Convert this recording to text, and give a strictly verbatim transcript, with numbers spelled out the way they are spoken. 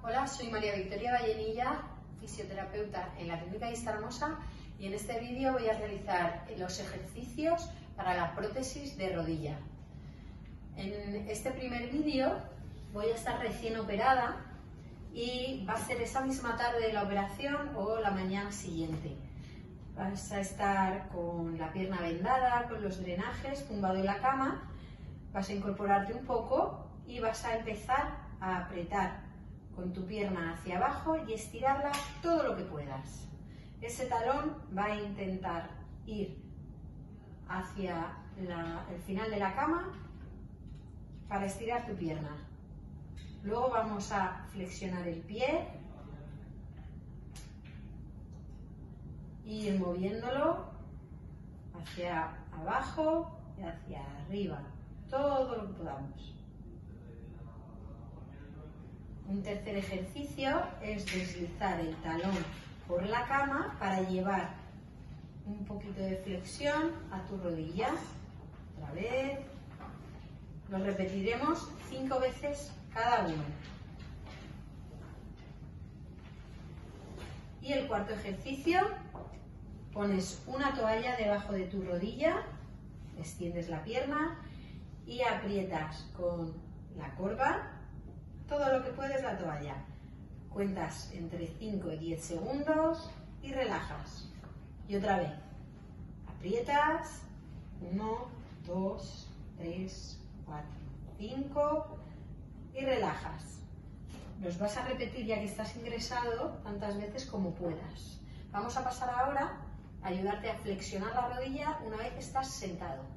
Hola, soy María Victoria Vallenilla, fisioterapeuta en la Clínica Vista Hermosa, y en este vídeo voy a realizar los ejercicios para la prótesis de rodilla. En este primer vídeo voy a estar recién operada y va a ser esa misma tarde de la operación o la mañana siguiente. Vas a estar con la pierna vendada, con los drenajes, tumbado en la cama, vas a incorporarte un poco y vas a empezar a apretar con tu pierna hacia abajo y estirarla todo lo que puedas. Ese talón va a intentar ir hacia la, el final de la cama para estirar tu pierna. Luego vamos a flexionar el pie, ir moviéndolo hacia abajo y hacia arriba, todo lo que podamos. Un tercer ejercicio es deslizar el talón por la cama para llevar un poquito de flexión a tu rodilla. Otra vez. Lo repetiremos cinco veces cada uno. Y el cuarto ejercicio, pones una toalla debajo de tu rodilla, extiendes la pierna y aprietas con la corva todo lo que puedes la toalla. Cuentas entre cinco y diez segundos y relajas. Y otra vez. Aprietas. uno, dos, tres, cuatro, cinco y relajas. Los vas a repetir ya que estás ingresado tantas veces como puedas. Vamos a pasar ahora a ayudarte a flexionar la rodilla una vez que estás sentado.